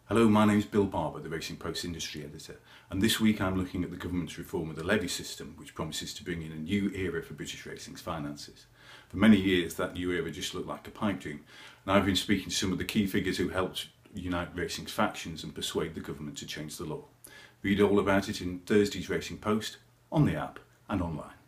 Hello, my name is Bill Barber, the Racing Post Industry Editor, and this week I'm looking at the government's reform of the levy system, which promises to bring in a new era for British racing's finances. For many years that new era just looked like a pipe dream, and I've been speaking to some of the key figures who helped unite racing's factions and persuade the government to change the law. Read all about it in Thursday's Racing Post, on the app and online.